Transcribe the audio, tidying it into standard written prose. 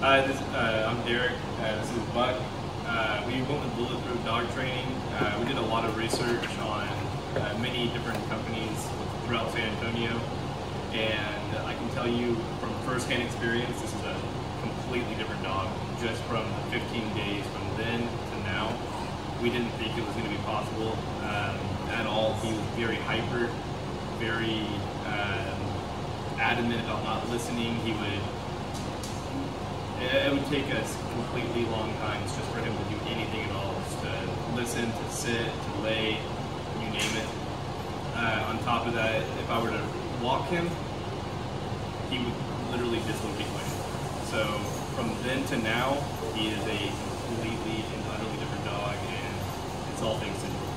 I'm Derek. This is Buck. We went with Bulletproof Dog Training. We did a lot of research on many different companies throughout San Antonio, and I can tell you from firsthand experience, this is a completely different dog. Just from the 15 days from then to now, we didn't think it was going to be possible at all. He was very hyper, very adamant about not listening. It would take us completely long times just for him to do anything at all, just to listen, to sit, to lay, you name it. On top of that, if I were to walk him, he would literally dislocate my ankle. So from then to now, he is a completely and utterly different dog, and it's all thanks to